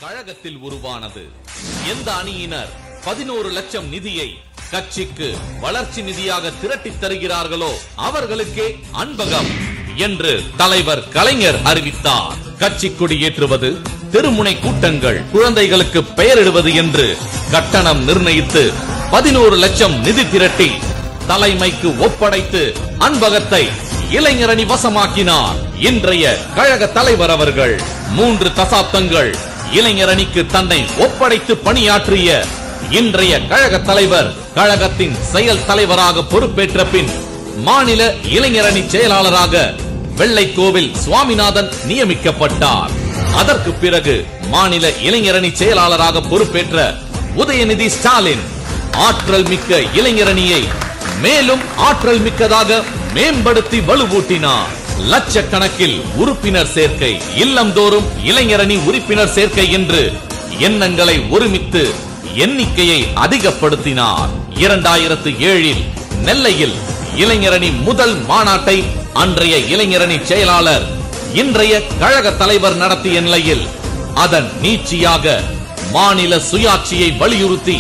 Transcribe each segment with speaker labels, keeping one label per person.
Speaker 1: கழகத்தில் உருவானது. எந்த அணியினர் 11 லட்சம் நிதியை கட்சிக்கு வளர்ச்சி நிதியாக திரட்டி தருகிறார்களோ அவர்களுக்கே அன்பகம் என்று தலைவர் கலைஞர் அறிவித்தார். கட்சி கொடி ஏற்றுவது, தெருமுனை கூட்டங்கள், குழந்தைகளுக்கு பெயரிடுவது என்று கட்டணம் நிர்ணயித்து 11 லட்சம் நிதி திரட்டி தலைமைக்கு ஒப்படைத்து அன்பகத்தை இளைஞரணி வசமாக்கினார் இன்றைய கழக தலைவர் அவர்கள். 3 தசாப்தங்கள் இளைஞரணிக்கு தன்னை ஒப்படைத்து பணியாற்றிய இன்றைய கழக தலைவர் கழகத்தின் செயல் தலைவராக பொறுப்பேற்ற பின் மாநில இளைஞரணி செயலாளராக வெள்ளைக்கோவில் சுவாமிநாதன் நியமிக்கப்பட்டார். அதற்கு பிறகு மாநில இளைஞரணி செயலாளராக பொறுப்பேற்ற உதயநிதி ஸ்டாலின் ஆற்றல் மிக்க இளைஞரணியை மேலும் ஆற்றல் மிக்கதாக மேம்படுத்தி வலுவூட்டினார். லட்சக்கணக்கில் உறுப்பினர் சேர்க்கை, இல்லந்தோறும் இளைஞரணி உறுப்பினர் சேர்க்கை என்று எண்ணங்களை ஒருமித்து எண்ணிக்கையை அதிகப்படுத்தினார். 2007 நெல்லையில் இளைஞரணி முதல் மாநாட்டை அன்றைய இளைஞரணி செயலாளர் இன்றைய கழக தலைவர் நடத்திய நிலையில் அதன் நீட்சியாக மாநில சுயாட்சியை வலியுறுத்தி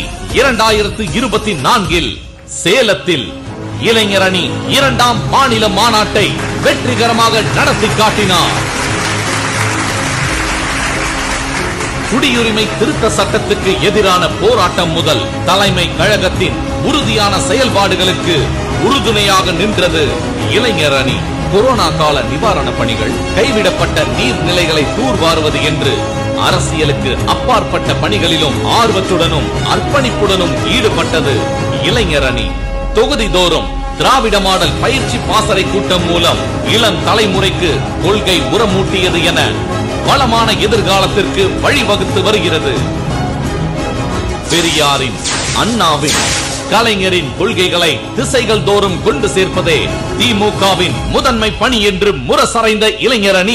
Speaker 1: 2024 சேலத்தில் இளைஞரணி 2ஆம் மாநில மாநாட்டை வெற்றிகரமாக நடத்தி காட்டினார். குடியுரிமை திருத்த சட்டத்துக்கு எதிரான போராட்டம் முதல் தலைமை கழகத்தின் உறுதியான செயல்பாடுகளுக்கு உறுதுணையாக நின்றது இளைஞரணி. கொரோனா கால நிவாரண பணிகள், கைவிடப்பட்ட நீர்நிலைகளை தூர்வாருவது என்று அரசியலுக்கு அப்பாற்பட்ட பணிகளிலும் ஆர்வத்துடனும் அர்ப்பணிப்புடனும் ஈடுபட்டது இளைஞரணி. தொகுதி தோறும் திராவிட மாடல் பயிற்சி பாசறை கூட்டம் மூலம் இளம் தலைமுறைக்கு கொள்கை உரமூட்டியது என வளமான எதிர்காலத்திற்கு வழிவகுத்து வருகிறது. பெரியாரின், அண்ணாவின், கலைஞரின் கொள்கைகளை திசைகள் தோறும் கொண்டு சேர்ப்பதே திமுகவின் முதன்மை பணி என்று முரசறைந்த இளைஞரணி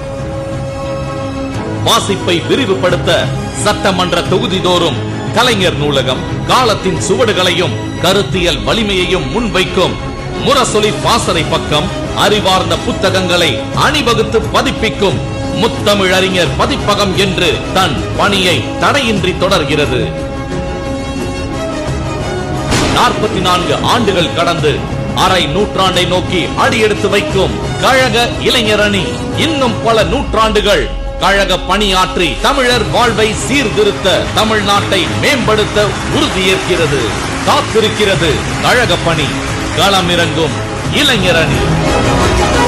Speaker 1: வாசிப்பை விரிவுபடுத்த சட்டமன்ற தொகுதி தோறும் கலைஞர் நூலகம், காலத்தின் சுவடுகளையும் கருத்தியல் வலிமையையும் முன்வைக்கும் முரசொலி பாசறை பக்கம், அறிவார்ந்த புத்தகங்களை அணிவகுத்து பதிப்பிக்கும் முத்தமிழறிஞர் பதிப்பகம் என்று தன் பணியை தடையின்றி தொடர்கிறது. 44 ஆண்டுகள் கடந்து அரை நூற்றாண்டை நோக்கி அடியெடுத்து வைக்கும் கழக இளைஞரணி இன்னும் பல நூற்றாண்டுகள் கழக பணியாற்றி தமிழர் வாழ்வை சீர்திருத்த, தமிழ்நாட்டை மேம்படுத்த உறுதியேற்கிறது. காத்திருக்கிறது கழக பணி. களமிறங்கும் இளைஞரணி.